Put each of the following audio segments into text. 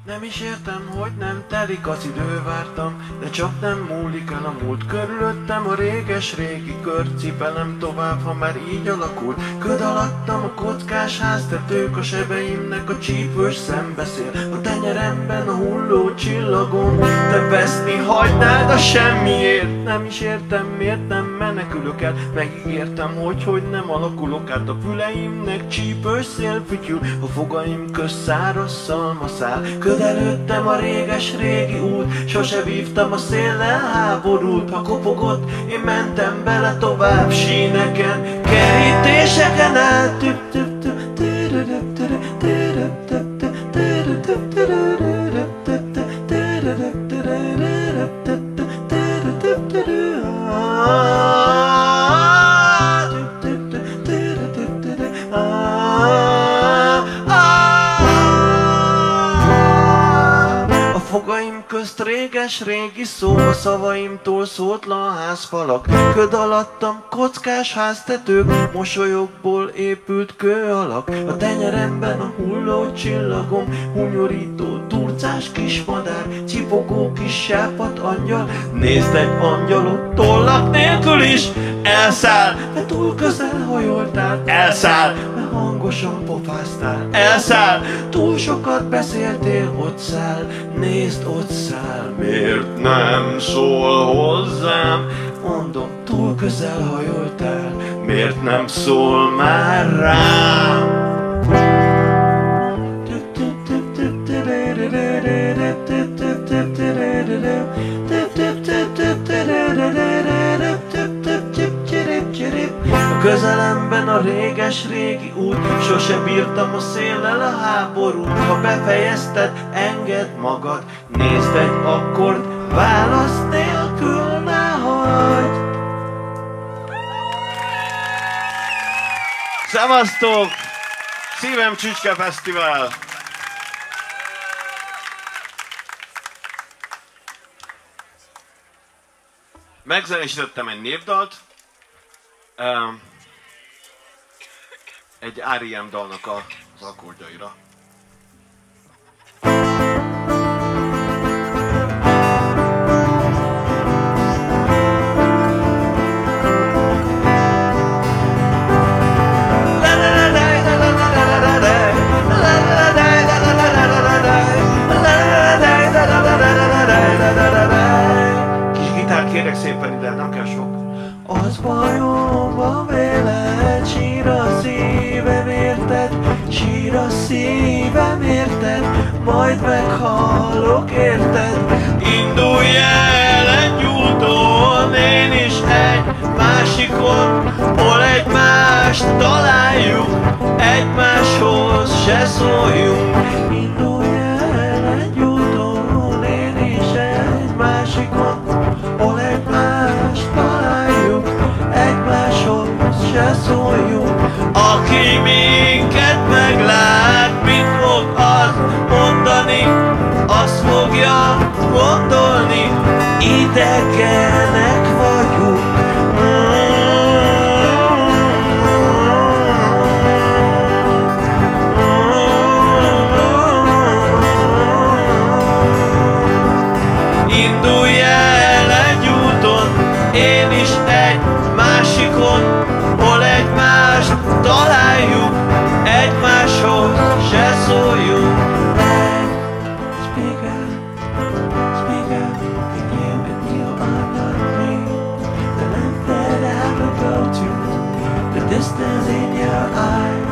Nem is értem, hogy nem telik az idő, vártam, de csak nem múlik el a múlt. Körülöttem a réges-régi kör, cipelem tovább, ha már így alakult. Köd alattam a kockás háztetők, a sebeimnek a csípős szembeszél. A tenyeremben a hulló csillagon, te veszni hagynád a semmiért. Nem is értem, miért nem menekülök el, megígértem, hogy nem alakulok át. A füleimnek csípős szél fütyül, a fogaim közt száraz szalmaszál. Előttem a réges-régi út, sose vívtam a széllel háborút. Ha kopogott, én mentem bele tovább síneken, kerítéseken át. Közt réges-régi szó, a szavaimtól szótlan házfalak. Köd alattam kockás háztetők, mosolyokból épült kőalak. A tenyeremben a hulló csillagom, hunyorító turcás kismadár, csipogó kis sápadt angyal. Nézd, egy angyalot tollak nélkül is elszáll, de túl közel hajoltál. Elszáll, mert hangosan pofáztál. Elszáll, túl sokat beszéltél, ott száll. Nézd, ott száll. Miért nem szól hozzám? Mondom, túl közel hajoltál. Miért nem szól már rám? A közelemben a réges-régi út, sose bírtam a széllel a háborút. Ha befejezted, engedd magad, nézd egy akkord, válasz nélkül ne hagyd. Szevasztok! Szívem Csücske Fesztivál! Megzenésítettem egy népdalt, egy R.E.M. dalnak az akkordjaira. Kis gitár kérek szépen ide, nem kell sok. Az bajom van véled, sír a szívem érted, sír a szívem érted, majd meghalok érted. Indulj el egy úton, én is egy másikon, hol egymást találjuk, egymáshoz se szóljunk. Indulj el egy úton, én is egy másikon, hol egymást találjuk, egymáshoz se szóljunk. Aki minket meglát, mit fog az mondani? Azt fogja gondolni, idegenek vagyunk. Indulj el egy úton, én is egy másikon, hol egymást találjuk, egymáshoz se szóljunk. Speak out, and you are not me. The length that I will go to, the distance in your eyes.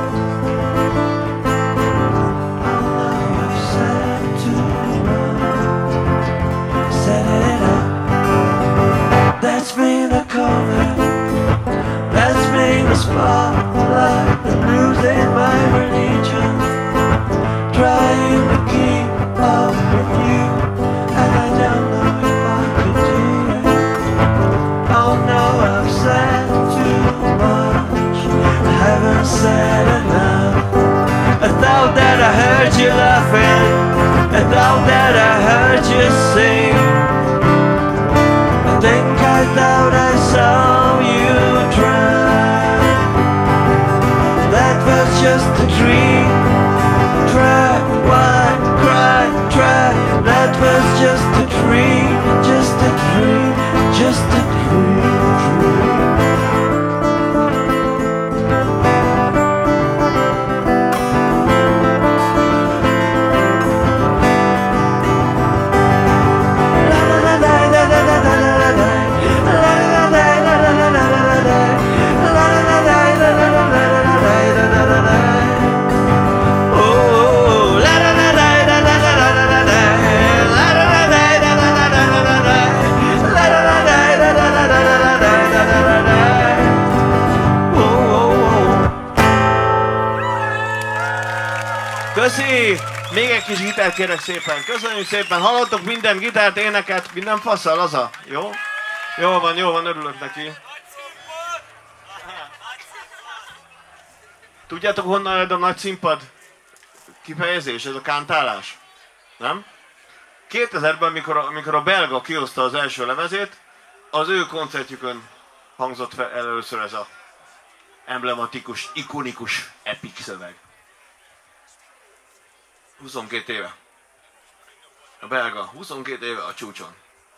I'll know I've said too much, set it up. That's me the comment, that's me the spotlight, I'm losing my religion, trying to keep up with you, and I don't know if I could do it. Oh no, I've said too much, I haven't said enough. I thought that I heard you laughing, I thought that I heard you sing. I think I thought I saw you drown. That was just a dream. Try, why, cry, try. that was just a dream, just a dream, just a dream. Köszi! Még egy kis gitárt kérek szépen. Köszönjük szépen. Hallottok minden gitárt, éneket, minden faszal, laza? Jó? Jó van, örülök neki. Tudjátok, honnan jön a nagy színpad kifejezés, ez a kántálás? Nem? 2000-ben, amikor a belga kihozta az első lemezét, az ő koncertjükön hangzott fel először ez a emblematikus, ikonikus, epic szöveg. 22 éve. A belga, 22 éve a csúcson.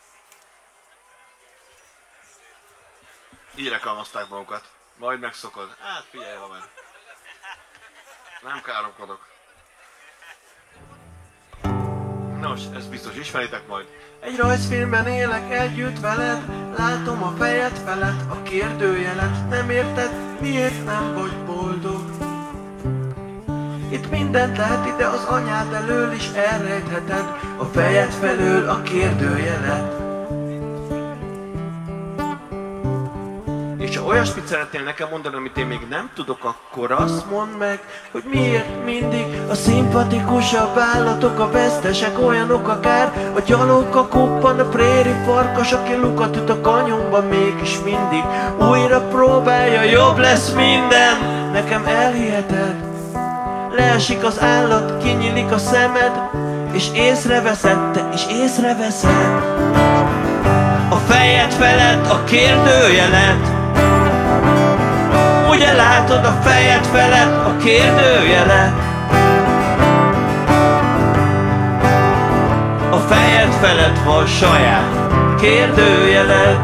Így reklamozták magukat. Majd megszokod. Hát figyelj, ha meg. Nem káromkodok. Nos, ezt biztos ismeritek majd. Egy rajzfilmben élek együtt veled, látom a fejed felett a kérdőjelet. Nem érted, miért nem vagy boldog? Itt mindent lehet, ide az anyád elől is elrejtheted a fejed felől a kérdőjelet. És ha olyasmit szeretnél nekem mondani, amit én még nem tudok, akkor azt mondd meg, hogy miért mindig a szimpatikusabb állatok a vesztesek, olyanok akár a gyalog, a koppan, a préri farkas, aki lukat üt a kanyonban, mégis mindig újra próbálja, jobb lesz minden. Nekem elhiheted, leesik az állat, kinyílik a szemed, és észreveszed, te is észreveszed a fejed felett a kérdőjelet. Ugye látod a fejed felett a kérdőjelet? A fejed felett van saját kérdőjelet.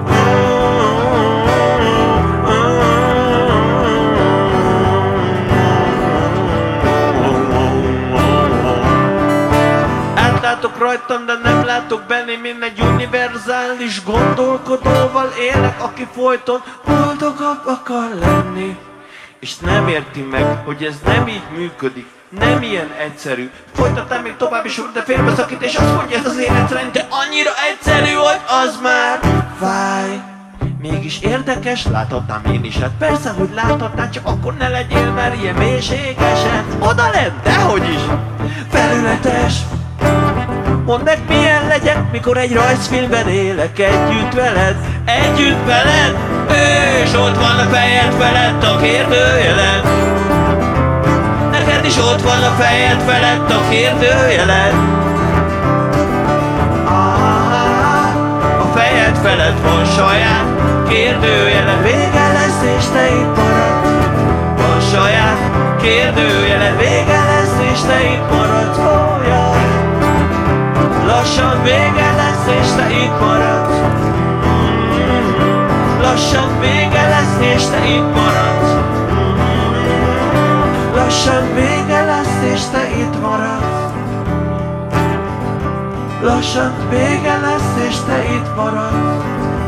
Átlátok rajtam, de nem látok bennem, én egy univerzális gondolkodóval élek, aki folyton boldogabb akar lenni. És nem érti meg, hogy ez nem így működik, nem ilyen egyszerű. Folytatnám még tovább is, de félbeszakít, és azt mondja, ez az életrend, de annyira egyszerű, hogy az már fáj. Mégis érdekes, láthatnám én is, hát persze, hogy láthatnám, csak akkor ne legyél már ilyen mélységesen. Oda lent, dehogy is, felületes. Mondd meg, milyen legyek, mikor egy rajzfilmben élek együtt veled, és ott van a fejed felett a kérdőjelet. Neked is ott van a fejed felett a kérdőjelet. A fejed felett van saját kérdőjelet. Vége lesz és te itt maradsz. Van saját kérdőjelet. Vége lesz és te itt maradsz. Lassan vége lesz és te itt maradsz. Lassan vége lesz és te itt maradsz. Lassan vége lesz és te itt maradsz. Lassan vége lesz és te itt maradsz.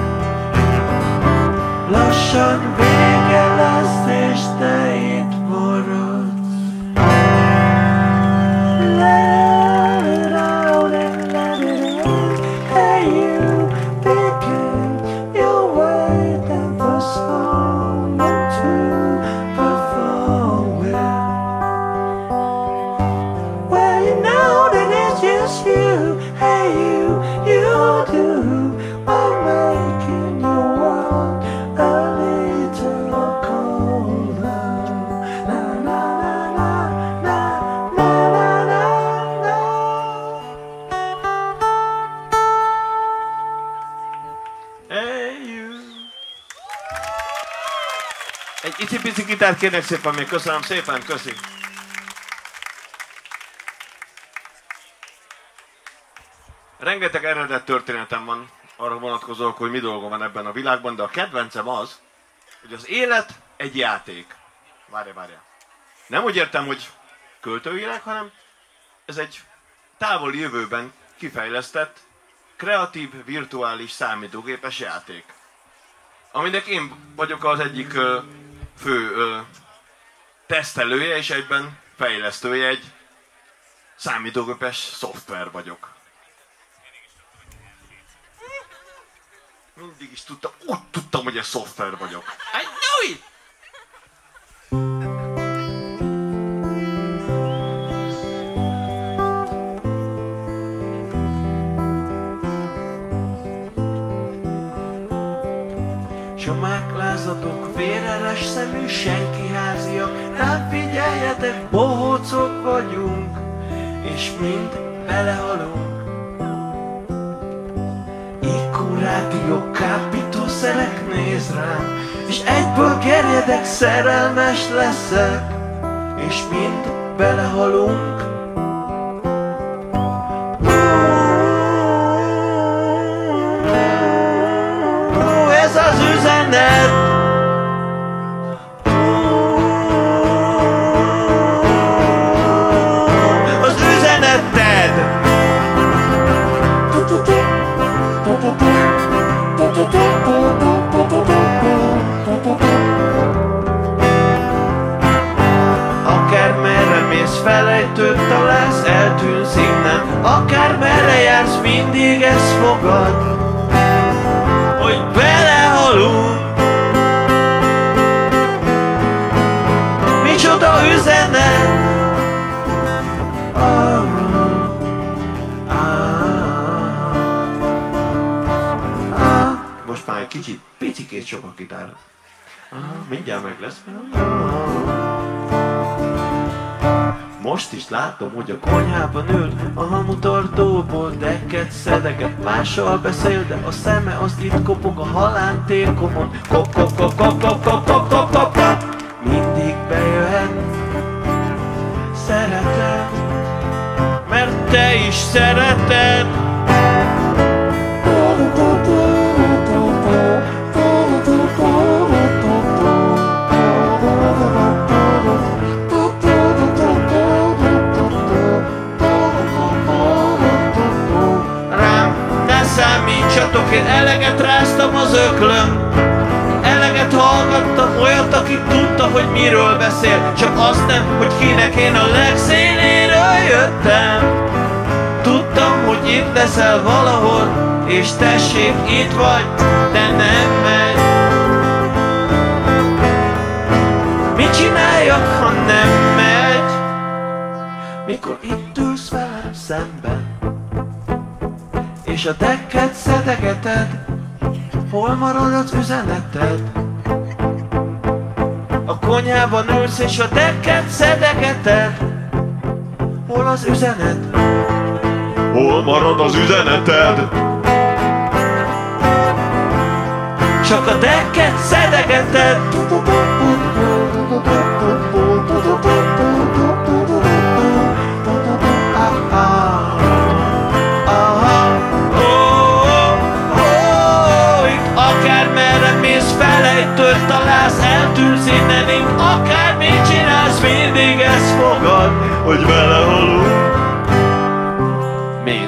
Lassan vége lesz és te itt maradsz. Egy icipici gitárt kérnek szépen még, köszönöm szépen, köszi. Rengeteg eredet történetem van arra vonatkozóak, hogy mi dolga van ebben a világban, de a kedvencem az, hogy az élet egy játék. Várja. Nem úgy értem, hogy költőileg, hanem ez egy távoli jövőben kifejlesztett, kreatív, virtuális, számítógépes játék. Aminek én vagyok az egyik fő tesztelője, és egyben fejlesztője, egy számítógépes szoftver vagyok. Mindig is tudtam, úgy tudtam, hogy egy szoftver vagyok. I know it! S a meglázatok, véreles szemű, senki háziak, nem figyeljetek, bohócok vagyunk, és mind belehalunk. IQ rádió, kábítószerek néz rám, és egyből gerjedek, szerelmes leszek, és mind belehalunk. Ez az üzenet. Az üzeneted. Akármerre mész, felejtőt találsz, eltűnsz innen. Akármerre jársz, mindig ez fogad, hogy belehalunk. Micsoda üzenet. Most már egy kicsit, picikét sok a gitár. Mindjárt meg lesz. Most is látom, hogy a konyhában ül, a hamutartóból dekket szedeget, mással beszél, de a szeme az itt kopog a halántékomon. Kop, kop, kop, kop, kop, kop, kop, kop, kop, kop. Mindig bejöhet, szereted, mert te is szereted. Számítsatok, én eleget ráztam az öklöm, eleget hallgattam olyat, aki tudta, hogy miről beszél, csak azt nem, hogy kinek én a legszéléről jöttem. Tudtam, hogy itt leszel valahol, és tessék, itt vagy, de nem megy. Mit csináljak, ha nem megy? Mikor itt ülsz velem szemben, és a dekket szedegeted, hol marad az üzeneted? A konyhában ülsz és a dekket szedegeted, hol az üzenet? Hol marad az üzeneted? Csak a dekket szedegeted. Felejtőt találsz, eltűnsz innen, itt akármit csinálsz, mindig ez fogad, hogy belehalunk. Mind.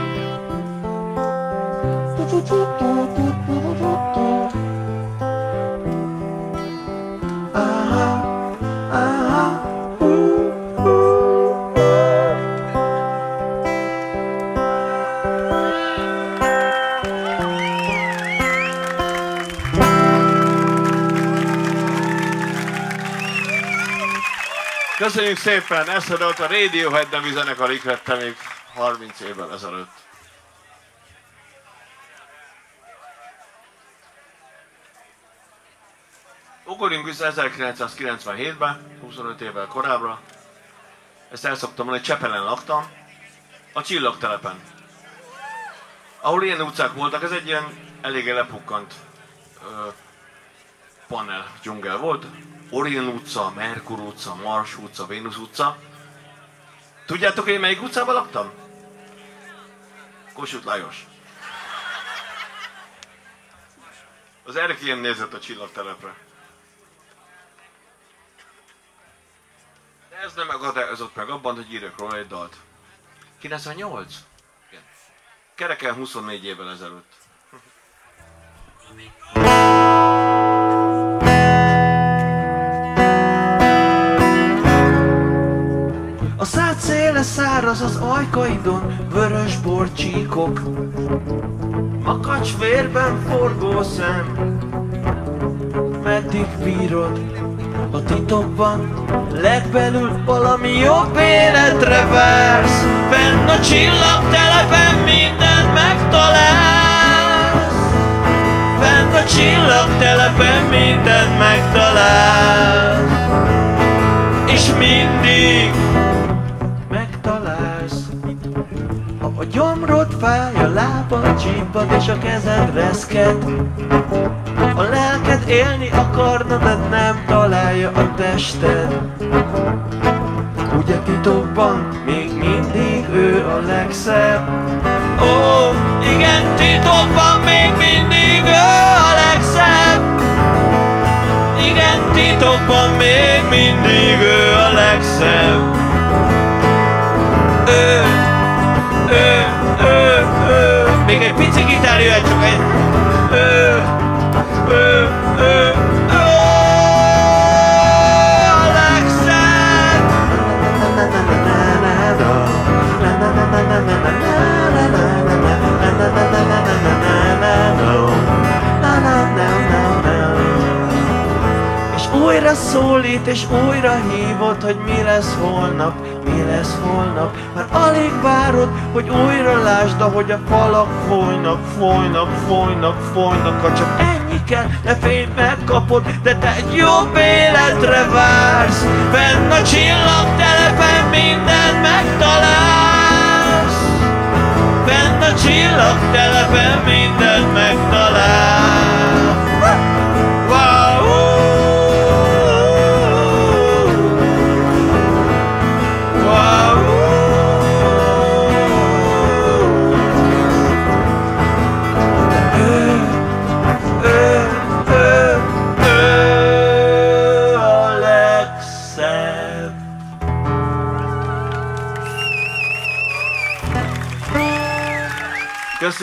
Köszönjük szépen! Ez volt a Radiohead nevű zenekar, ikrette még 30 évvel ezelőtt. Ugorjunk vissza 1997-ben, 25 évvel korábbra. Ezt el szoktam mondani, Csepelen laktam, a Csillagtelepen. Ahol ilyen utcák voltak, ez egy ilyen eléggé lepukkant panel dzsungel volt. Orion utca, Merkur utca, Mars utca, Vénusz utca. Tudjátok, hogy én melyik utcában laktam? Kossuth Lajos. Az erkélyen nézett a csillagtelepre. De ez nem akadályozott meg abban, hogy írjak róla egy dalt. 98? Igen. Kereken 24 évvel ezelőtt. A szád széle száraz az ajkaidon, vörös borcsíkok, makacs vérben forgó szem. Meddig bírod a titokban, legbelül valami jobb életre vársz. Fenn a csillagtelepen mindent megtalálsz. Fenn a csillagtelepen mindent megtalálsz. És mindig megtalálsz. Ha a gyomrod fáj, a lábad csípad és a kezed reszket, a lelked élni akarna, de nem találja a tested. Ugye titokban még mindig ő a legszebb. Ó, igen, titokban még mindig ő a legszebb. Igen, titokban még mindig ő a legszebb. Még egy pici gitár jöhet, csak egy... a legszebb. És újra szólít, és újra hívod, hogy mi lesz holnap, mi lesz holnap. Már alig várod, hogy újra lásd, ahogy a falak folynak, folynak, folynak, folynak. Ha csak ennyi kell, ne félj, megkapod, de te egy jobb életre vársz. Fenn a csillagtelepen mindent megtalálsz. Fenn a csillagtelepen mindent megtalálsz. Köszi!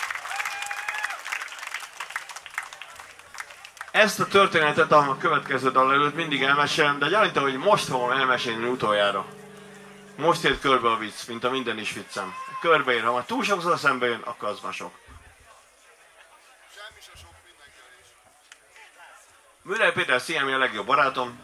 Ezt a történetet a következő dal előtt mindig elmesélem, de gyanítom, hogy most fogom elmesélni utoljára. Most ért körbe a vicc, mint a minden is viccem. Körbeér, ha már túl sokszor szembe jön, akkor az már sok. Semmi se sok, mindenkivel is. Müller Péter Sziemi a legjobb barátom.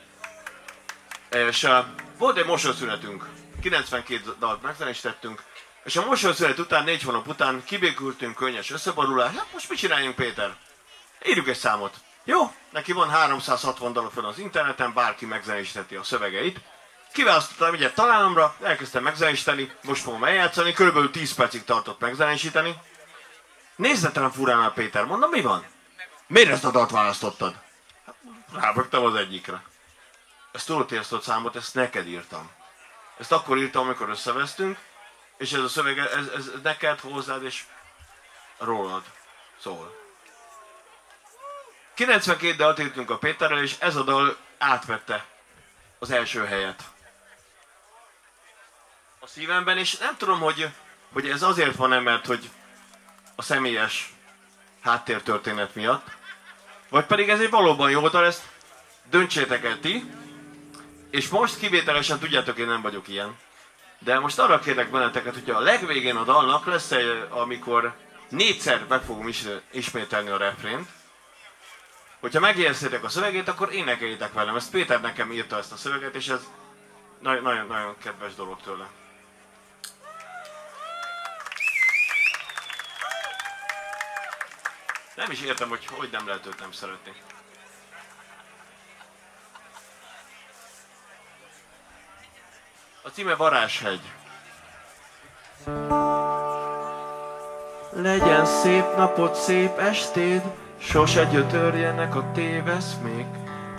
És volt egy mosolyszünetünk. 92 dalt megzenesítettünk. És a mosolyszünet után, 4 hónap után kibékültünk, könnyes összeborulás. Hát most mit csináljunk, Péter? Írjuk egy számot. Jó? Neki van 360 dal fönn az interneten, bárki megzenésítheti a szövegeit. Kiválasztottam egyet találomra, elkezdtem megzenésíteni, most fogom eljátszani, körülbelül 10 percig tartott megzenésíteni. Nézett rám furán a Péter, mondom, mi van? Miért ezt a dalt választottad? Rábögtem az egyikre. Ezt tudod, ezt a számot, ezt neked írtam. Ezt akkor írtam, amikor összevesztünk, és ez a szöveg, ez neked, hozzád és rólad szól. 92 dalt írtunk a Péterrel, és ez a dal átvette az első helyet a szívemben, és nem tudom, hogy ez azért van-e, mert hogy a személyes háttértörténet miatt, vagy pedig ez egy valóban jó dal, ezt döntsétek el ti, és most kivételesen tudjátok, én nem vagyok ilyen. De most arra kérlek benneteket, hogy a legvégén a dalnak lesz egy, amikor 4-szer meg fogom ismételni a refrént. Hogyha megjegyeztétek a szövegét, akkor énekeljétek velem. Ezt Péter nekem írta ezt a szöveget, és ez nagyon kedves dolog tőle. Nem is értem, hogy nem lehet őt nem szeretni. A címe Varázshegy. Legyen szép napod, szép estéd, sose gyötörjenek a téveszmék.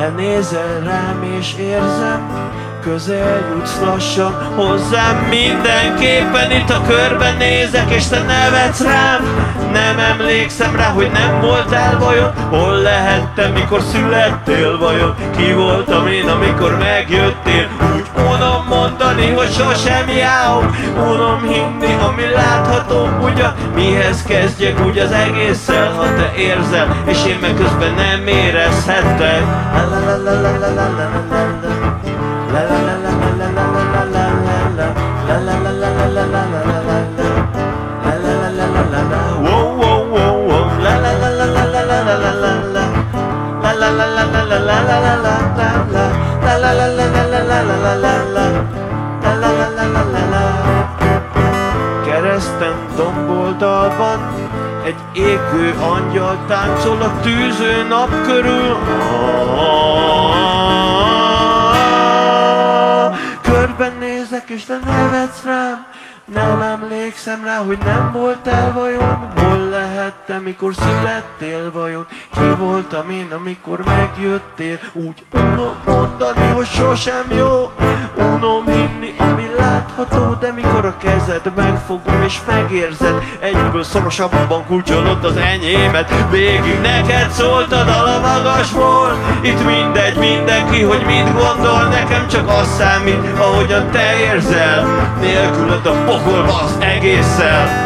lenézel rám és érzem, közel jutsz lassan hozzám. Mindenképpen itt a körben nézek, és te nevetsz rám. Nem emlékszem rá, hogy nem voltál vajon. Hol lehettem, mikor születtél vajon? Ki voltam én, amikor megjöttél? Úgy unom mondani, hogy sosem jáom. Unom hinni, ami látható ugyan. Mihez kezdjek úgy az egésszel, ha te érzel, és én meg közben nem érezhettek. Kereszten domboldalban egy égő angyal táncol a tűző nap körül. Körben nézek és te nevetsz rám. Nem emlékszem rá, hogy nem voltál vajon. Hol lehettem, mikor születtél vajon? Ki voltam én, amikor megjöttél? Úgy unom mondani, hogy sosem jó. Unom hinni, ami látható, de mikor a kezed megfogom és megérzed, egyből szorosabban kulcsolod az enyémet. Végig neked szólt a dal, a magas volt. Itt mindegy, mindenki, hogy mit gondol, nekem csak az számít, ahogyan te érzel. Nélküled a pokolba az egésszel.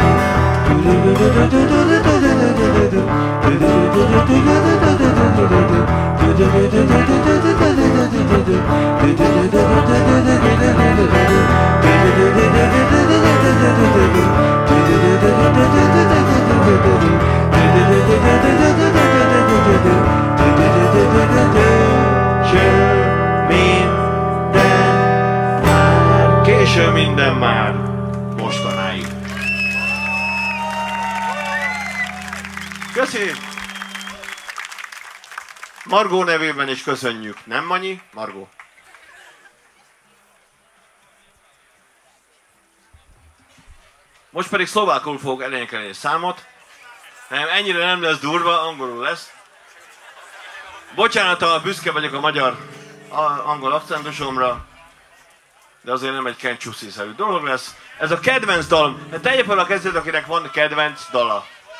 Késő minden már, mostanáig. Köszi! Margó nevében is köszönjük. Nem, Manyi? Margó. Most pedig szlovákul fogok elénekelni egy számot. Nem, ennyire nem lesz durva, angolul lesz. Bocsánat, ha büszke vagyok a magyar angol akcentusomra, de azért nem egy Ken Chussi-szerű dolog lesz. Ez a kedvenc dal. Tegye fel a kezét, akinek van kedvenc dala.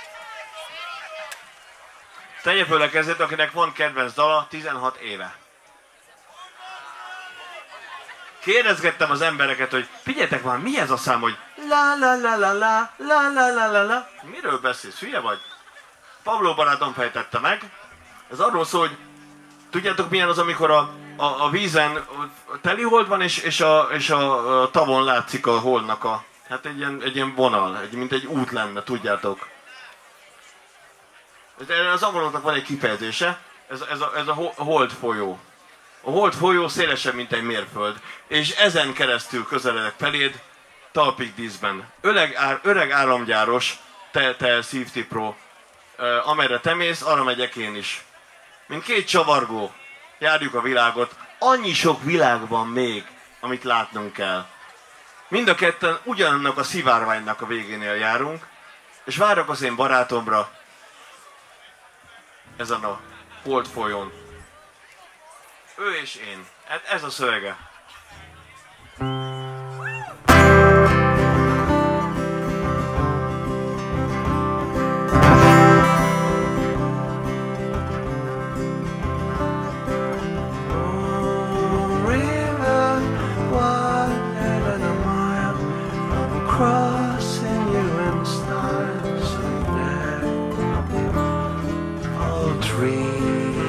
Tegye fel a kezét, akinek van kedvenc dala 16 éve. Kérdezgettem az embereket, hogy figyeljetek már, mi ez a szám, hogy la la la la la la la la la la. Miről beszélsz? Hülye vagy? Pablo barátom fejtette meg. Ez arról szól, hogy tudjátok milyen az, amikor a vízen telihold van, és a tavon látszik a holdnak a... Hát egy ilyen vonal, mint egy út lenne, tudjátok. Az angoloknak van egy kifejezése, ez a hold folyó. A hold folyó szélesebb, mint egy mérföld, és ezen keresztül közeledek feléd, talpig díszben. Öreg áramgyáros, te szívtipró, amerre te mész, arra megyek én is. Mint két csavargó, járjuk a világot, annyi sok világ van még, amit látnunk kell. Mind a ketten ugyanannak a szivárványnak a végénél járunk, és várok az én barátomra ezen a hold folyón. Ő és én. Hát ez a szövege.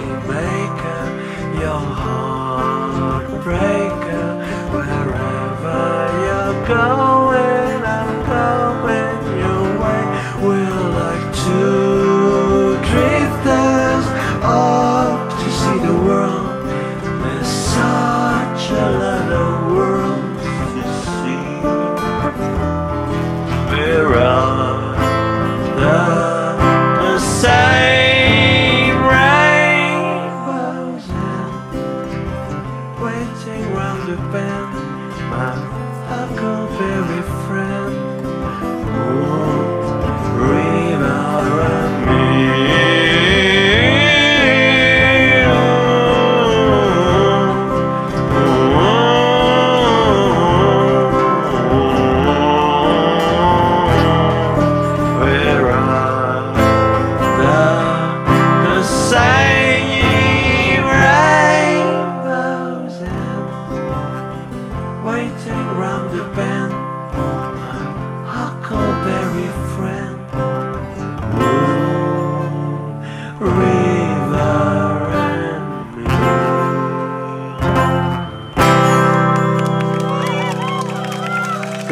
Breaker, wherever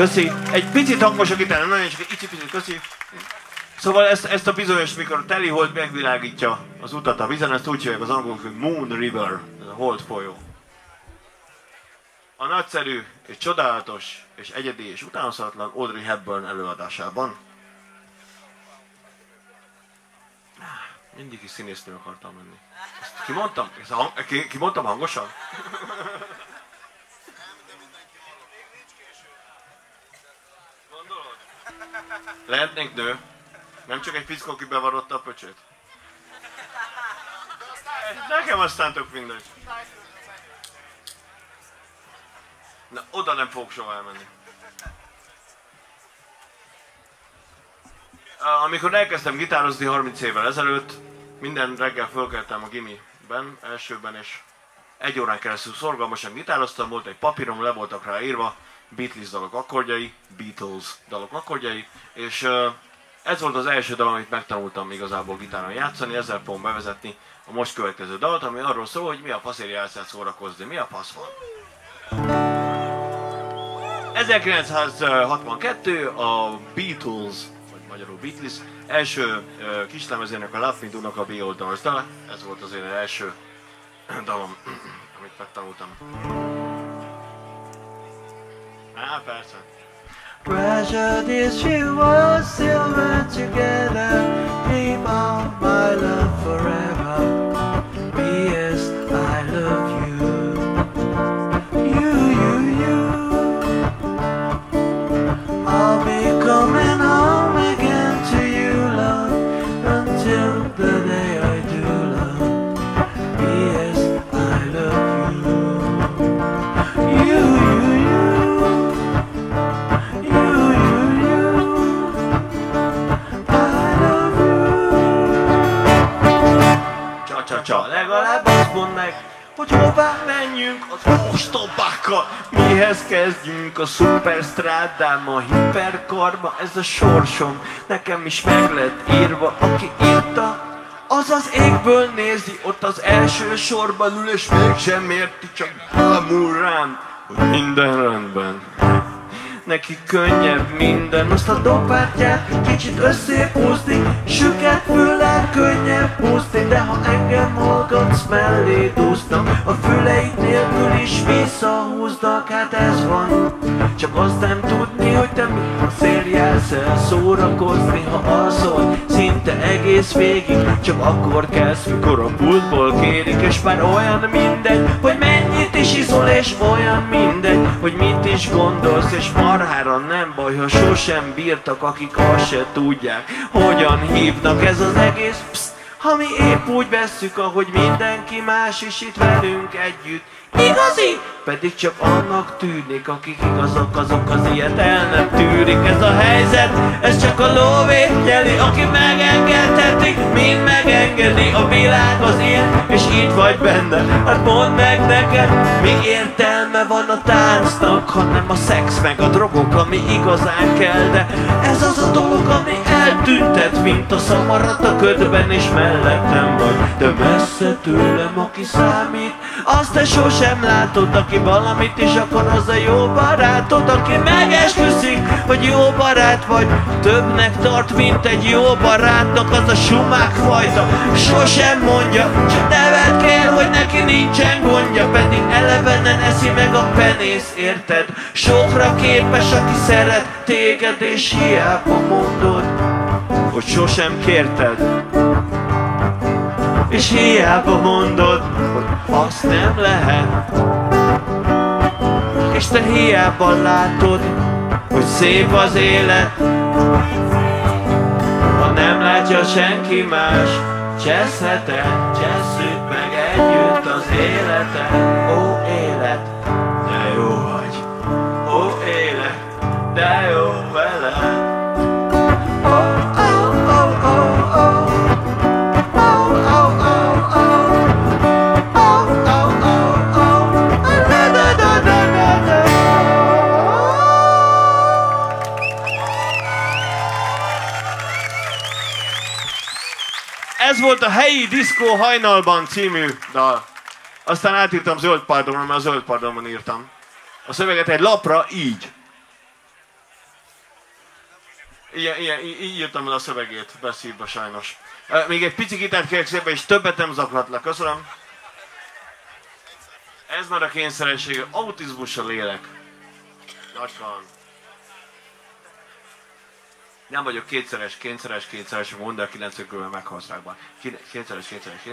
Köszi. Egy picit hangos a gitár, nagyon csak egy picit, köszi. Szóval ezt a bizonyos, mikor a teli hold megvilágítja az utat a vízen, ezt úgy hívják az angolok, hogy Moon River, ez a hold folyó. A nagyszerű és csodálatos és egyedi és utánozhatatlan Audrey Hepburn előadásában. Mindig is színésznő akartam menni. Ezt kimondtam? Kimondtam hangosan? Gondolod? Lehetnénk nő? Nem csak egy fickó, aki bevarotta a pöcsét? Nekem aztán tök mindegy. Na, oda nem fogok soha elmenni. Amikor elkezdtem gitározni 30 évvel ezelőtt, minden reggel fölkeltem a gimiben, elsőben, és 1 órán keresztül szorgalmasan gitároztam, volt egy papírom, le voltak rá írva Beatles dalok akkordjai, Beatles dalok akkordjai, és ez volt az első dal, amit megtanultam igazából gitáron játszani, ezzel fogom bevezetni a most következő dalt, ami arról szól, hogy mi a faszért játszát szórakozni, mi a fasz van. 1962 a Beatles, vagy magyarul Beatles, első kislemezének a Love Me Do-nak a Be All Doors dala. Ez volt az én első dalom, amit megtanultam. Persze. Treasured is you all silver together, dream of my love forever. P.S. I love you. I'll be coming home again to you, love, until the day I do, love. P.S. I love you. Csa, legalább azt mondd meg, hogy hová menjünk az ostobákkal. Mihez kezdjünk a szuperstrádám, a hiperkarba, ez a sorsom nekem is meg lett írva. Aki írta, az az égből nézi, ott az első sorban ül, és mégsem érti, csak bámul rám, hogy minden rendben. Neki könnyebb minden, azt a dobátját kicsit összehúzni, süket füllel könnyebb húzni, de ha engem hallgatsz, mellé dúsznak, a füleid nélkül is visszahúznak, hát ez van. Csak azt nem tudni, hogy te miért jársz el szórakozni, ha alszol szinte egész végig, csak akkor kelsz, mikor a pultból kérik, és már olyan mindegy, hogy mennyit is iszol, és olyan mindegy, hogy mit is gondolsz, és marhára nem baj, ha sosem bírtak, akik azt se tudják, hogyan hívnak. Ez az egész pszt, ha mi épp úgy vesszük, ahogy mindenki más is itt velünk együtt. Igazi! Pedig csak annak tűnik, akik igazak, azok az ilyet el nem tűrik. Ez a helyzet, ez csak a lóvét jeli, aki megengedheti, mind megengedi. A világ az ilyen, és itt vagy benne. Hát mondd meg neked, mi értelme van a táncnak, hanem a szex meg a drogok, ami igazán kell. De ez az a dolog, ami eltüntet, mint a szamarat a ködben, és mellettem vagy. De messze tőlem, aki számít, azt te sosem látod, aki valamit is akar, az a jó barátod, aki megesküszik, hogy jó barát vagy, többnek tart, mint egy jó barátnak, az a sumák fajta, sosem mondja, csak nevetkél, hogy neki nincsen gondja, pedig elevenen eszi meg a penész, érted? Sokra képes, aki szeret téged, és hiába mondod, hogy sosem kérted. És hiába mondod, hogy azt nem lehet. És te hiába látod, hogy szép az élet. Ha nem látja senki más, cseszheted, csesszük meg együtt az életet. Ó élet, de jó vagy. Ó élet, de jó veled. Ez volt a Helyi Diszkó Hajnalban című dal. Aztán átírtam zöld pardonra, mert a zöld pardonban írtam. A szöveget egy lapra így. Így írtam el a szövegét, beszívva sajnos. Még egy pici gitárt kérek szépen, és többet nem zaklatlak. Köszönöm. Ez már a kényszeresség, autizmussal élek. Nagykan. Nem vagyok kényszeres, mondd el 9 körben meghalsz rákban. Kényszeres.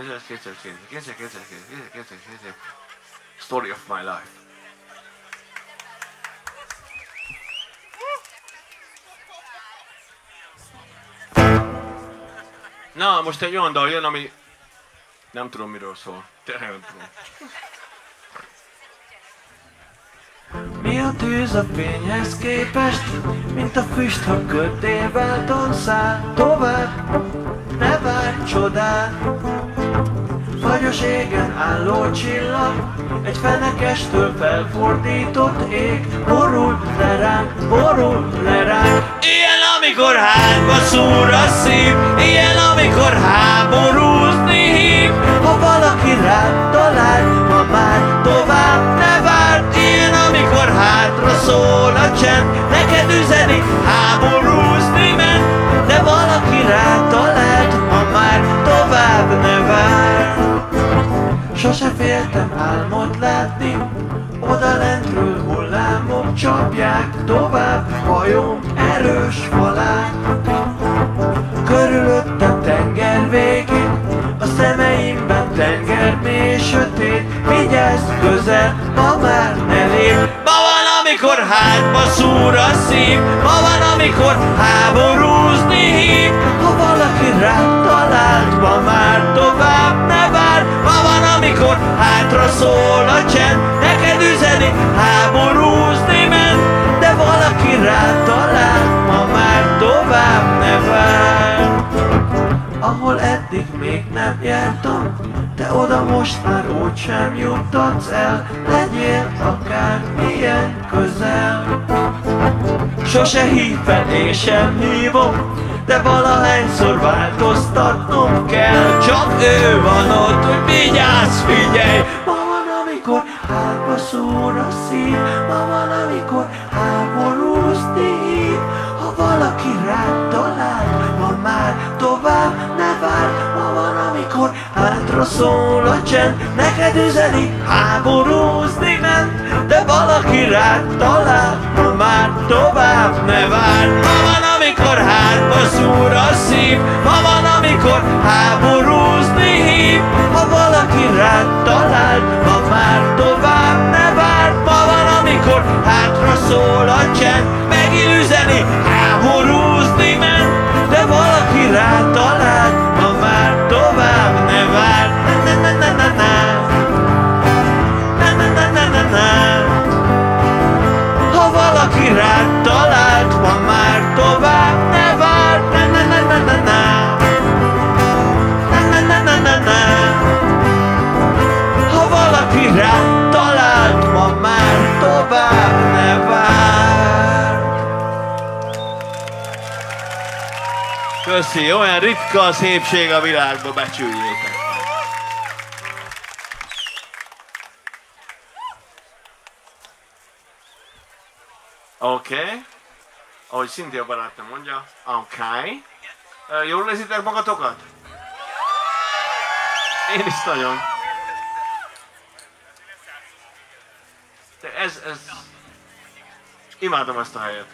Story of my life. Na, most egy olyan dal jön, ami... Nem tudom, miről szól. Tényleg nem tudom. Mi a tűz a fényhez képest, mint a füst, ha kötével tonszál tovább, ne várj csodát. Fagyos égen álló csillag, egy fenekestől felfordított ég, borul le ránk. Ilyen, amikor hátba szúr a szív, ilyen, amikor háborúzni hív. Ha valaki rád talál, ma már tovább ne várd. Ilyen, amikor hátra szól a csend, neked üzeni, háborúzni ment. De valaki rád talált, ma már tovább ne várd. Sose féltem álmot látni, odalentről hullámok csapják tovább hajóm erős falát. Körülöttem tenger végén, a szemeimben tenger mély sötét. Vigyázz közel, ma már ne lép. Ma van, amikor hátba szúr a szív, ma van, amikor háborúzni hív. Ha valaki rád talált, ma már tovább ne várd. Ma van, amikor hátra szól a csend, neked üzeni, háborúzni ment. De valaki rád talált, ma már tovább ne várd. Ahol eddig még nem jártam, te oda most már úgysem juttatsz el. Legyél akármilyen közel. Sose hív fel, én sem hívom, de valahányszor változtatnom kell. Csak ő van ott, hogy vigyázz, figyelj. Ma van, amikor hátba szúr a szív, ma van, amikor háborúzni hív. Ha valaki rád talál, ma már tovább ne várd. Ma van, amikor hátra szól a csend, neked üzeni, háborúzni ment. De valaki rád talál, ma már tovább ne várd. Ma van, amikor hátba szúr a szív, ma van, amikor háborúzni hív. Ha valaki rád talált, ma már tovább ne várd. Ma van, amikor hátra szól a csend, megint üzeni, háborúzni ment. De valaki rád talált, ma már tovább ne várd. Ha valaki rád talált, ma már tovább ne várd. Ha valaki rád talált, ma már tovább ne várd. Köszi, olyan ritka a szépség a világba, becsüljétek. Oké. Ahogy Cynthia barátom mondja, oké. Jól érzitek magatokat? Én is nagyon. De ez... Imádom ezt a helyet.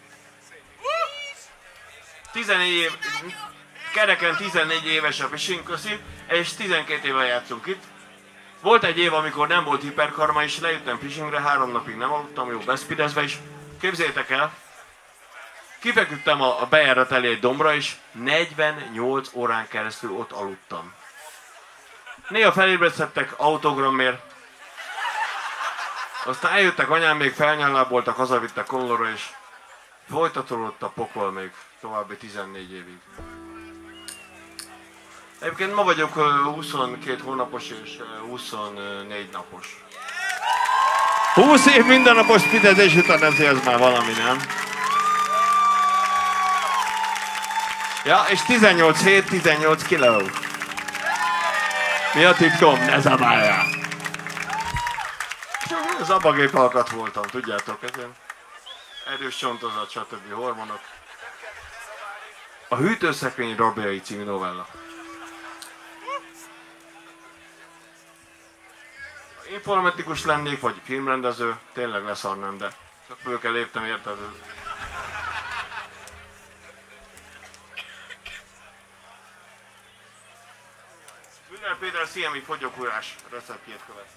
14 év... Kereken 14 éves a Fishing, köszi, és 12 éve játszunk itt. Volt egy év, amikor nem volt hiperkarma, és lejöttem fishingre, 3 napig nem aludtam, jó beszpidezve is. Képzeljétek el, kifeküdtem a bejárat elé egy dombra, és 48 órán keresztül ott aludtam. Néha felébresztettek autogramért. Aztán eljöttek anyám, még felnyálláboltak, hazavittek Konlóra, és folytatódott a pokol még további 14 évig. Egyébként ma vagyok 22 hónapos és 24 napos. 20 év mindennapos spidezés után ez már valami, nem? Ja, és 18 hét, 18 kiló. Mi a titkom? Ne zabálja! Zabagép alkat voltam, tudjátok, ez erős csontozat, stb. Hormonok. A hűtőszekrény rabjai című novella. Ha informatikus lennék, vagy filmrendező, tényleg leszarnám, de csak föl kell léptem, érted? Güller Péter sziemi fogyókúrás receptjét követtem.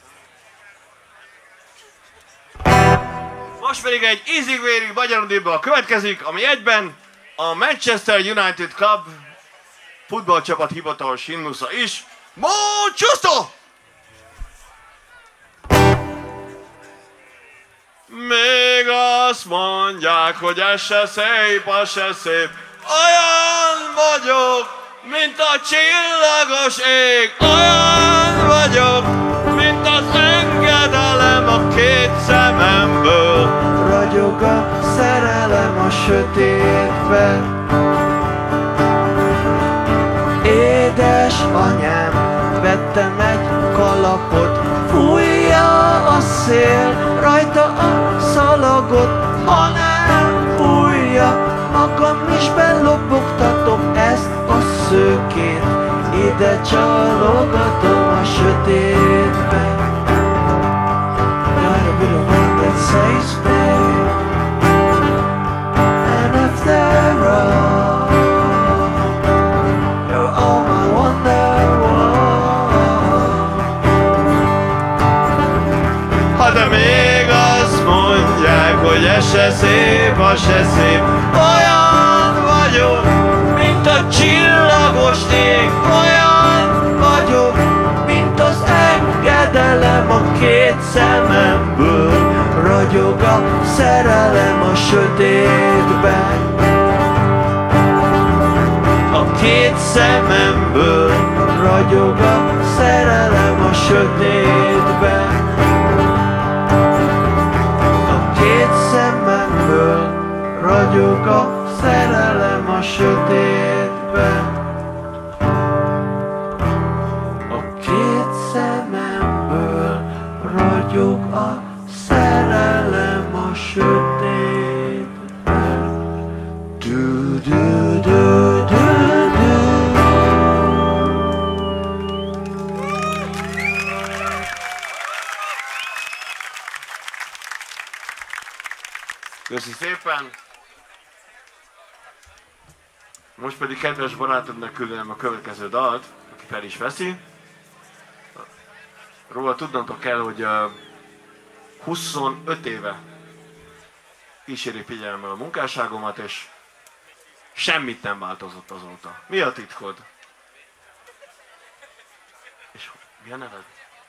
Most pedig egy ízig-vérig magyarodibba következik, ami egyben a Manchester United Club futballcsapat hivatalos himnusza is. Manchester! Még azt mondják, hogy ez se szép, az se szép. Olyan vagyok, mint a csillagos ég. Olyan vagyok, mint az engedelem a két szememből. Ragyog a szerelem a sötétben. Édesanyám, vettem egy kalapot, fújja a szél rajta a szalagot. Ha nem fújja, magam is belobogtatom ezt a szőkét, ide csalogatom a sötétben. Got a bit of wind that saves me, and after all, you're all my wonderwall. Ha de még azt mondják, hogy ez se szép, az se szép. Olyan vagyok, mint a csillagos ég. Olyan vagyok, mint az engedelem a két szememből. Ragyog a szerelem a sötétben. A két szememből. Ragyog a szerelem a sötétben. A két szememből ragyog a szerelem a sötétben. A két szememből ragyog a szerelem a sötétben. Du du du du du. Köszi szépen! Most pedig kedves barátomnak küldenem a következő dalt, aki fel is veszi. Róla tudnotok kell, hogy 25 éve kíséri figyelemmel a munkásságomat, és semmit nem változott azóta. Mi a titkod? És mi a neved?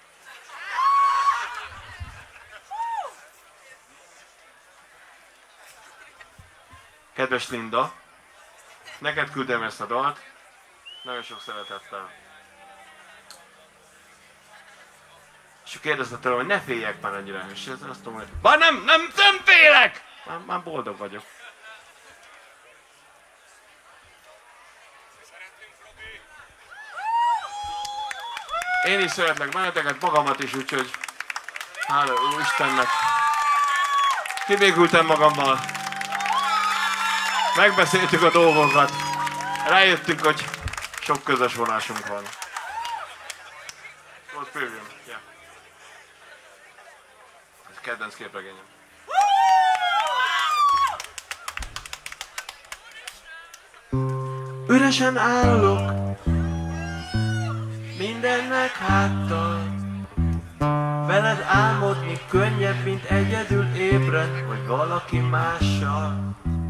Kedves Linda, neked küldem ezt a dalt, nagyon sok szeretettel. És kérdezte tőlem, hogy ne féljek már annyira, és azt mondom, hogy már nem félek! Már boldog vagyok. Én is szeretlek benneteket, magamat is, úgyhogy hála Istennek. Kibékültem magammal. Megbeszéltük a dolgokat. Rájöttünk, hogy sok közös vonásunk van. Volt főjön. Yeah. Ez kedvenc képregényem. Üresen állok, mindennek háttal. Veled álmodni könnyebb, mint egyedül ébred, vagy valaki mással.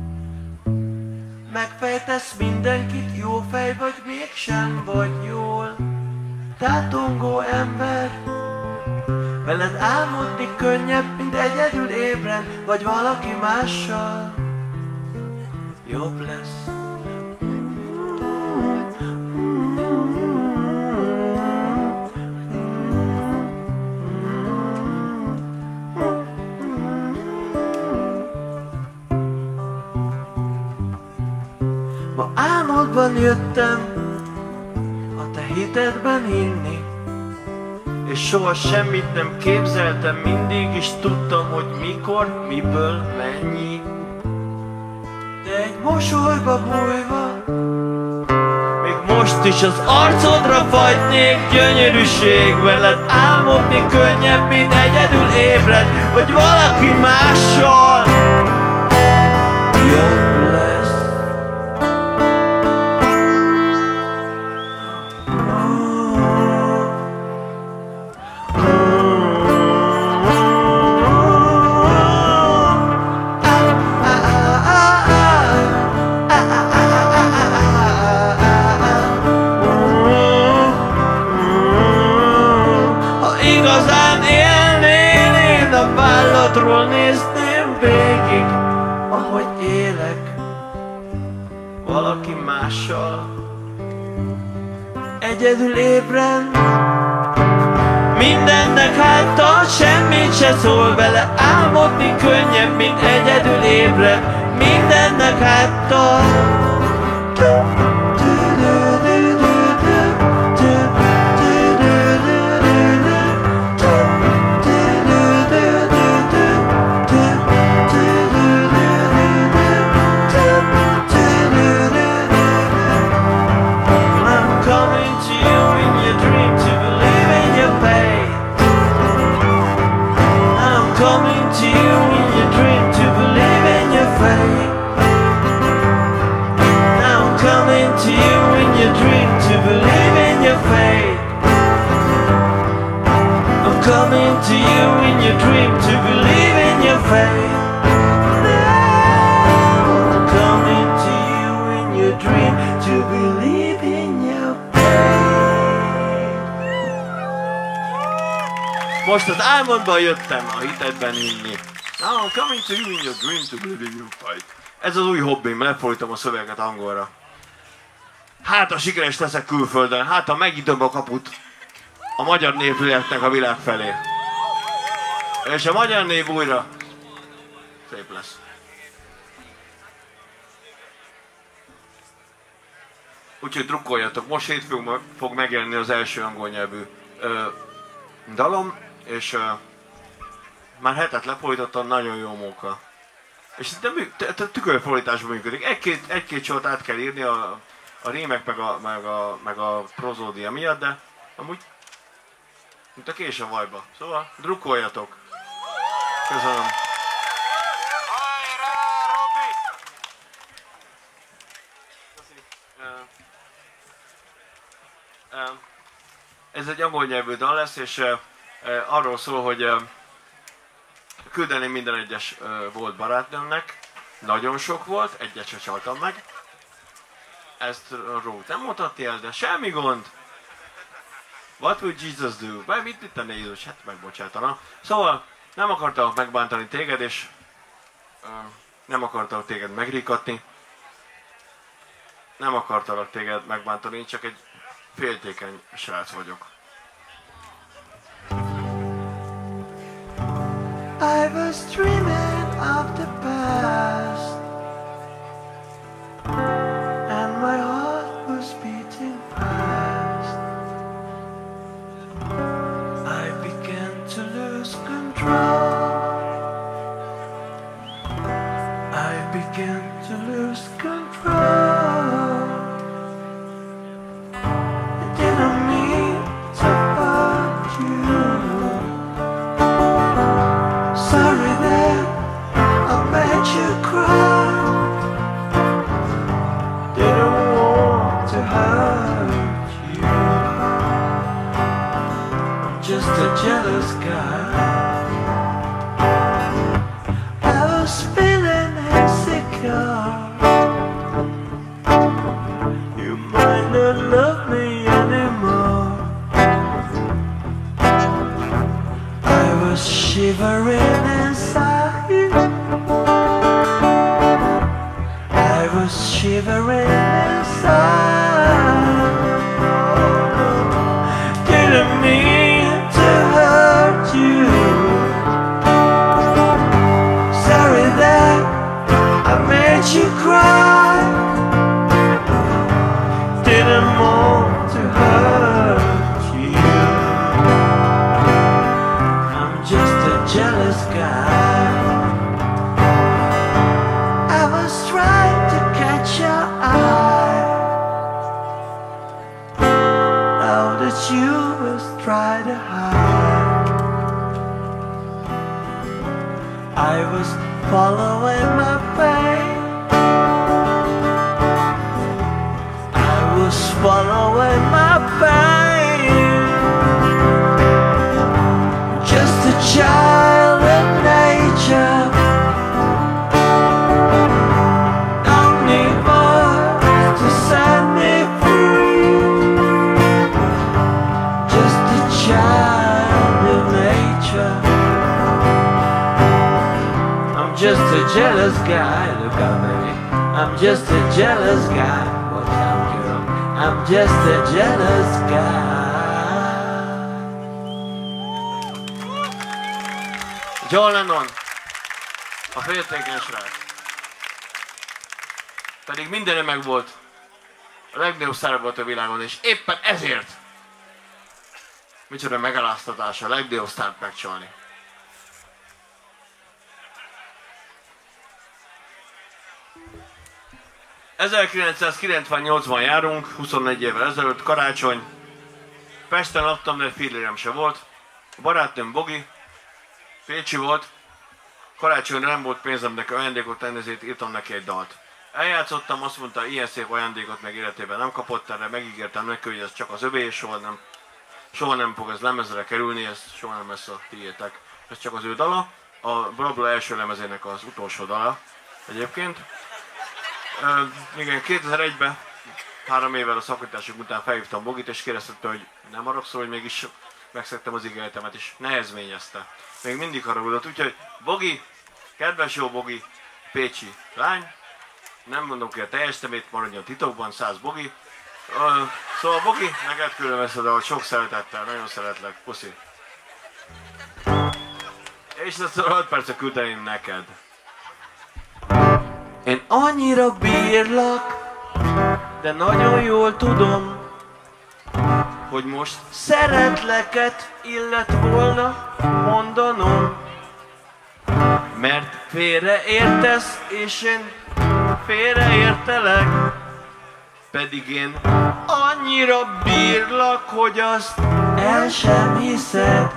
Megfejtesz mindenkit, jó fej vagy, mégsem vagy jól. Tátongó ember, veled álmodni könnyebb, mint egyedül ébred, vagy valaki mással. Jobb lesz. Ma álmodban jöttem a te hitedben hinni, és soha semmit nem képzeltem, mindig is tudtam, hogy mikor, miből, mennyi. De egy mosolyba bújva most is az arcodra fagynék, gyönyörűség veled álmodni könnyebb, mint egyedül ébred, vagy valaki mással jobb lesz. Válladról nézném végig, ahogy élek valaki mással, egyedül ébren, mindennek háttal, semmit se szól vele, álmodni könnyebb, mint egyedül ébren, mindennek háttal. Coming to you in your dream to believe in your fate. Now I'm coming to you in your dream to believe in your fate. Most az álmodban jöttem a hitedben hinni. Now I'm coming to you in your dream to believe in your fate. Ez az új hobbim, lefordítom a szöveget angolra. Hát ha sikeres leszek külföldön, hát ha megítom a kaput a magyar népületnek a világ felé. És a magyar név újra szép lesz. Úgyhogy drukkoljatok, most hétfőn fog megjelenni az első angol nyelvű dalom, és már hetet lefordítottam, nagyon jó móka. És tükörfordításban működik. Egy-két sort át kell írni a rímek meg a prozódia miatt, de amúgy mint a kés a vajba. Szóval drukkoljatok. Köszönöm. Hajrá, Robi! Ez egy angol nyelvű dal lesz, és arról szól, hogy küldeném minden egyes volt barátnőmnek. Nagyon sok volt, egyet se csaltam meg. Ezt Rót nem mondhatni el, de semmi gond. What would Jesus do? Mit tenne Jézus? Hát megbocsátana. Szóval nem akartalak megbántani téged, és nem akartalak téged megrikatni. Nem akartalak téged megbántani, csak egy féltékeny srác vagyok. I was dreaming of the past, and my heart was beating fast. I began to lose control. I began to lose control. I didn't mean to hurt you. Sorry that I made you cry. Didn't want to hurt you. I'm just a jealous guy. I was feeling insecure. You might not love me anymore. I was shivering inside. I was shivering inside. Didn't mean to hurt you. Sorry that I made you cry. Didn't want to hurt you. I'm just a jealous guy. that you must try to hide. I was following my pain. I was following my pain. Just a child of nature. Don't need more to set me free. Just a child of nature. I'm just a jealous guy. Look out, baby. I'm just a jealous guy. Watch out, girl. I'm just a jealous guy. John Lennon, a féltékeny srác. Pedig mindenre meg volt. A legnagyobb szár volt a világon, és éppen ezért micsoda megaláztatás a legnagyobb sztárt megcsalni. ...1998-ban járunk, 24 évvel ezelőtt, karácsony. Pesten laktam, de fillérem se volt. A barátnőm Bogi, pécsi volt. Karácsonyra nem volt pénzem neki ajándékot tenni, ezért írtam neki egy dalt. Eljátszottam, azt mondta, ilyen szép ajándékot meg életében nem kapott, erre megígértem neki, hogy ez csak az övé, és soha nem fog ez lemezre kerülni, ez soha nem lesz a tiétek. Ez csak az ő dala, a Blabla első lemezének az utolsó dala egyébként. Igen, 2001-ben, 3 évvel a szakítások után felhívtam Bogit, és kérdezte, hogy nem haragszol, hogy mégis megszegtem az ígéretemet, és nehezményezte. Még mindig haragudott, úgyhogy Bogi, kedves jó Bogi, pécsi lány, nem mondom ki a teljes szemét, maradjon titokban, 100 Bogi. Szóval Bogi, neked külön veszed, ahogy sok szeretettel, nagyon szeretlek, puszi. És ezt 6 percet küldeném neked. Én annyira bírlak, de nagyon jól tudom, hogy most szeretleket illet volna mondanom. Mert félreértesz, és én félreértelek. pedig én Annyira bírlak, hogy azt el sem hiszed.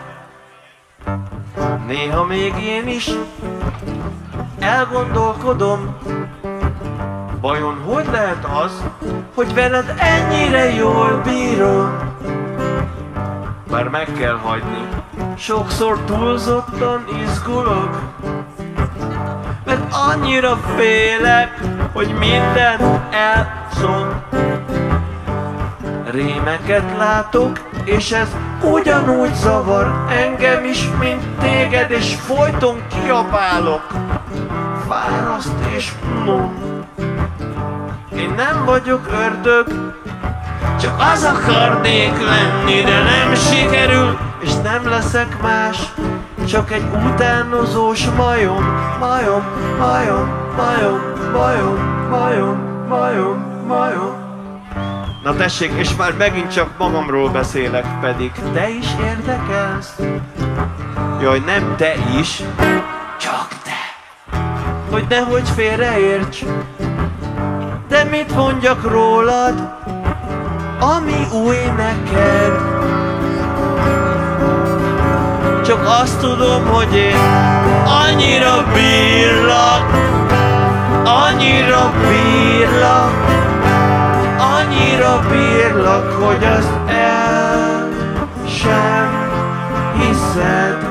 Néha még én is elgondolkodom, vajon hogy lehet az, hogy veled ennyire jól bírom. bár meg kell hagyni, Sokszor túlzottan izgulok, mert annyira félek, hogy mindent elszom. Rémeket látok, és ez ugyanúgy zavar engem is, mint téged, és folyton kiabálok. Fáraszt és unom. Én nem vagyok ördög, csak az akarnék lenni, de nem sikerül, és nem leszek más, csak egy utánozós majom, majom, majom, majom, majom, majom, majom, majom. na tessék, és már megint csak magamról beszélek, pedig Te is érdekelsz, jaj, nem te is, csak te. Hogy nehogy félreérts, de mit mondjak rólad, ami új neked. Csak azt tudom, hogy én annyira bírlak, annyira bírlak, annyira bírlak, hogy azt el sem hiszed,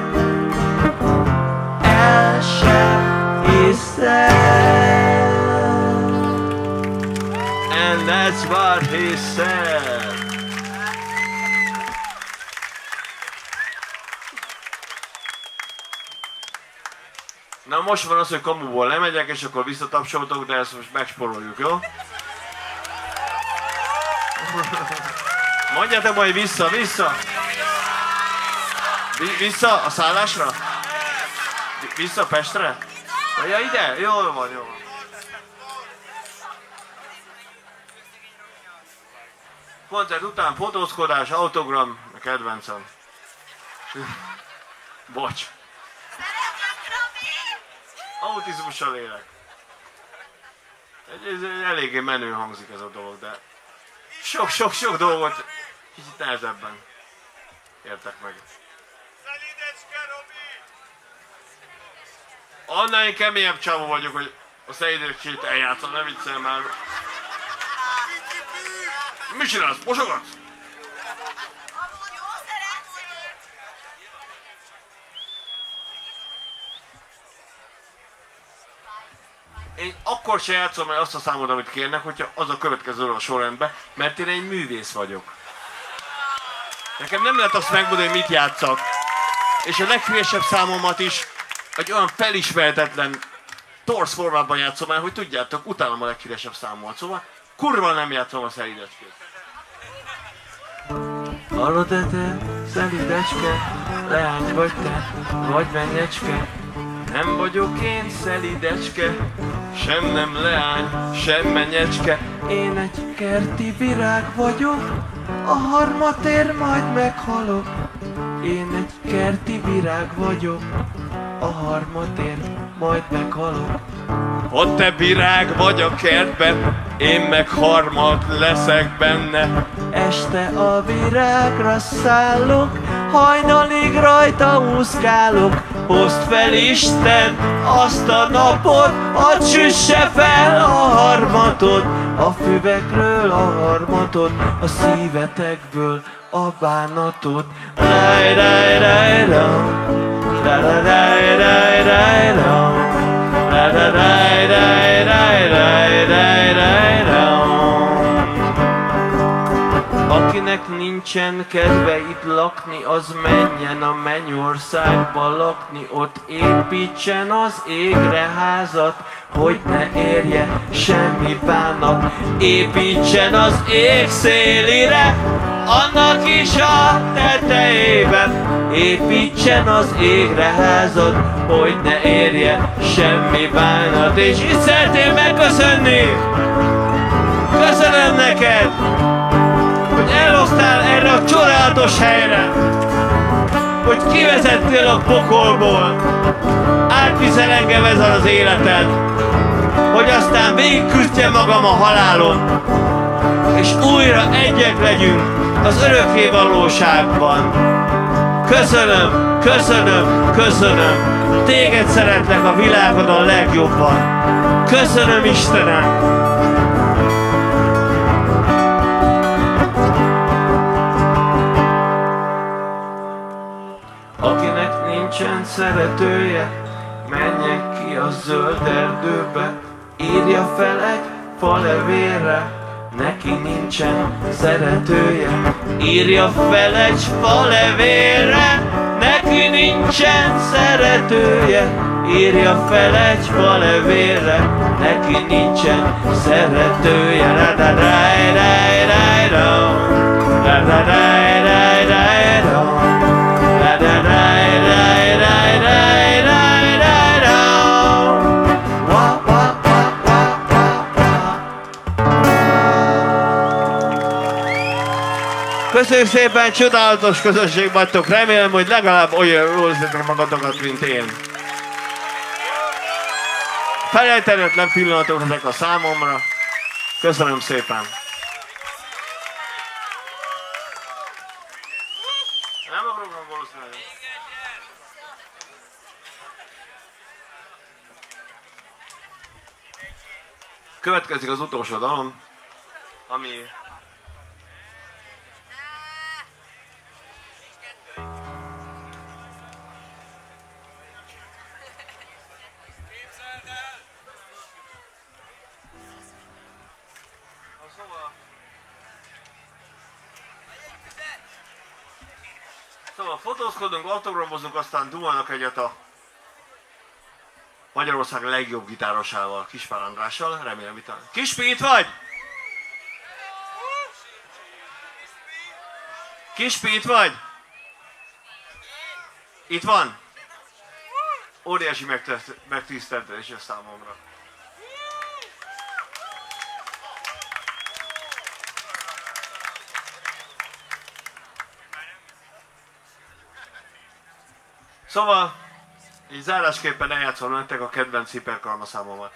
el sem hiszed. and that's what he said. Na most van az, hogy kamuból lemegyek, és akkor visszatapsoltok, de ezt most megsporoljuk, jó? Mondjátok majd vissza, vissza! Vissza a szállásra? Vissza Pestre? Ja, ide? Jól van, jó van. Koncert után fotózkodás, autogram, a kedvencem. Bocs. Autizmussal élek. Ez eléggé menő hangzik ez a dolog, de sok dolgot Most nehezebben értek meg. Annál én keményebb csávó vagyok, hogy a Szelidecskét eljátszom, ne viccelj már. Mit csinálsz? Mosogatsz? Én akkor se játszom el azt a számot, amit kérnek, hogyha az a következő a sorrendben, mert én egy művész vagyok. Nekem nem lehet azt megmondani, hogy mit játszak. És a leghülyesebb számomat is egy olyan felismerhetetlen torz formában játszom el, hogy tudjátok, utálom a leghülyesebb számomat. Szóval kurva nem játszom a Szelidecskét. Hallod-e te, Szelidecske, leány vagy te, vagy mennyecske? Nem vagyok én Szelidecske, sem nem leány, sem mennyecske. Én egy kerti virág vagyok, a harmatér majd meghalok. Én egy kerti virág vagyok, a harmatér majd meghalok. Ha te virág vagy a kertben, én meg harmad leszek benne. Este a virágra szállok, hajnalig rajta úszkálok. Hozd fel Isten azt a napot, hadd süsse fel a harmatot. A füvekről a harmatot, a szívetekből a bánatot. Raj, raj, raj, raj, raj, raj, raj, raj, raj. Akinek nincsen kedve itt lakni, az menjen a mennyországba lakni. Ott építsen az égre házat, hogy ne érje semmi bánat. Építsen az ég szélire, annak is a tetejében. Építsen az égre házat, hogy ne érje semmi bánat. És itt szeretném megköszönni, köszönöm neked, hogy elhoztál erre a csodálatos helyre, hogy kivezettél a pokolból, átviszel engem ezen az életed, hogy aztán végigküzdjem magam a halálon, és újra egyek legyünk az örökké valóságban. Köszönöm, köszönöm, köszönöm. Téged szeretlek a világon a legjobban. Köszönöm, Istenem. Akinek nincsen szeretője, menjen ki a zöld erdőbe, írja fel egy falevélre, neki nincsen szeretője. Írja fel egy falevélre, neki nincsen szeretője. Írja fel egy falevélre, neki nincsen szeretője. La da da da da da, la da da da da da, la da da da da da da da. Wa wa wa wa wa. Köszönjük szépen, csodálatos közösség vagytok. Remélem, hogy legalább olyan jól érzitek magatokat, mint én. Felejthetetlen pillanatok ezek a számomra. Köszönöm szépen. Nem akarok valószínűleg. Következik az utolsó dalom, ami... Szóval fotózkodunk, autogramozunk, aztán dumálnak egyet a Magyarország legjobb gitárosával, Kispár Andrással. Remélem itt van. Kispi, itt vagy? Kispi, itt vagy? Itt van? Óriási megtiszteltetés a számomra. Szóval, így zárásképpen eljátszom nektek a kedvenc hiperkarma számomat.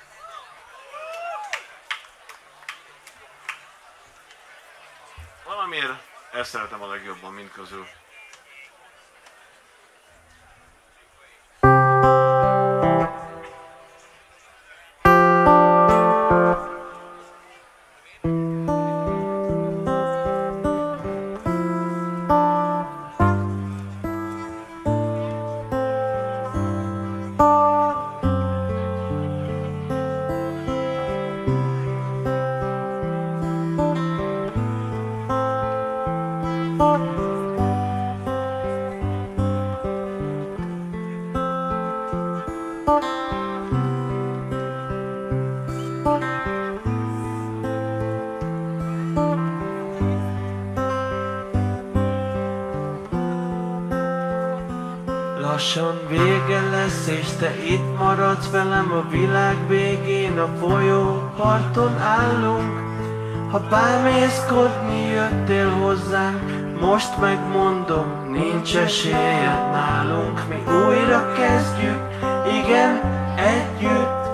Valamiért Ezt szeretem a legjobban mind közül. Lassan vége lesz, és te itt maradsz velem a világ végén, a folyóparton állunk. Ha bámészkodni jöttél hozzánk, most megmondom, nincs esélyed nálunk. Mi újra kezdjük, igen, együtt.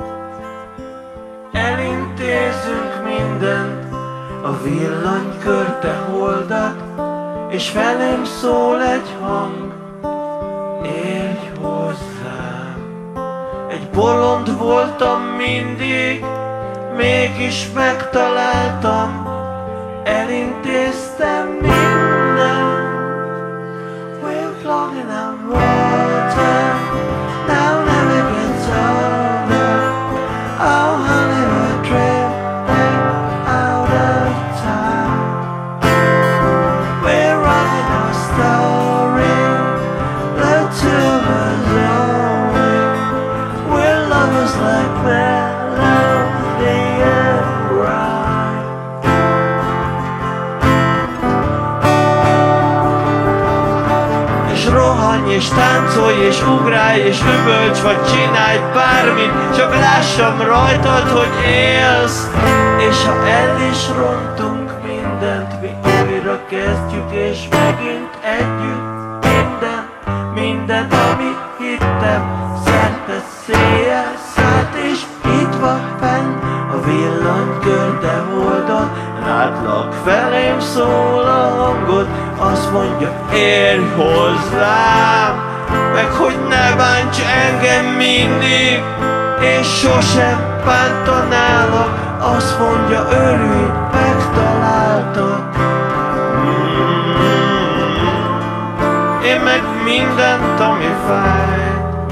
Elintézünk mindent, a villanykör te holdat, és velem szól egy hang. Érj hozzám. Egy bolond voltam mindig, mégis megtaláltam, elintéztem mindent. We're floating on water, now never gets older. Oh honey, we're drifting out of time. We're writing our story, the two of us only. We're lovers like melody and rhyme. És rohanj és táncolj és ugrálj és üvölts, vagy csinálj bármit, csak lássam rajtad, hogy élsz. És ha el is rontunk mindent, mi újra kezdjük, és megint együtt. Mindent, amit hittem, szerte széjjel szállt, és itt van fenn a villanykör, de holdon, látlak felém szól a hangod, azt mondja, érj hozzám, meg hogy ne bánts engem mindig, és sosem bántanálak, azt mondja, örülj, megtaláltak. Én meg mindent, ami fáj.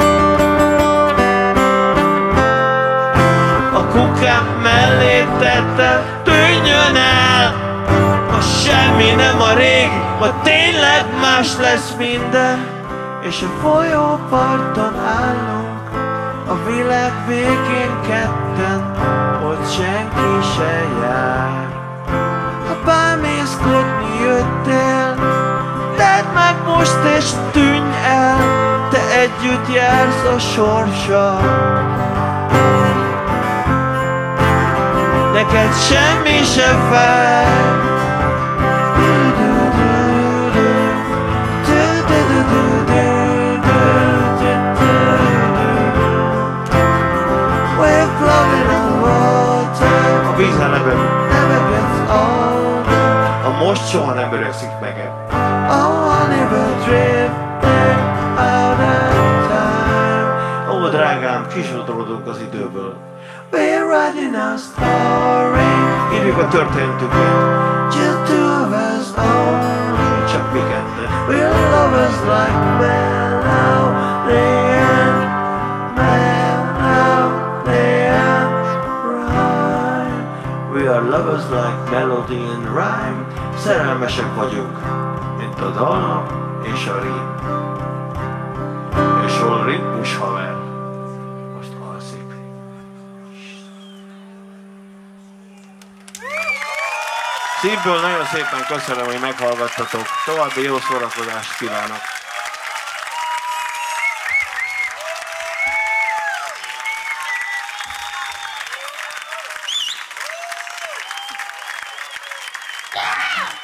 A kukám mellé tettem, tűnjön el. Ma semmi nem a régi, ma tényleg más lesz minden. És a folyóparton állunk, a világ végén ketten, ott senki se jár. Ha bámészkodni jöttél, tedd meg most és tűnj el, te együtt jársz a sorssal. Neked semmi se fáj. We're floating on water. A víz never gets older. A most soha nem öregszik meg. Oh, honey, we're drifting out of time. Ó, drágám, kisodródunk az időből. We're writing our story. Írjuk a történetünket. Just two of us only. Csak mi ketten. We're lovers like melody and rhyme. We are lovers like melody and rhyme. Szerelmesek vagyunk, mint a dallam és a rím. És hol ritmus haver, most alszik. Szívből nagyon szépen köszönöm, hogy meghallgattatok. További jó szórakozást kívánok. Yeah!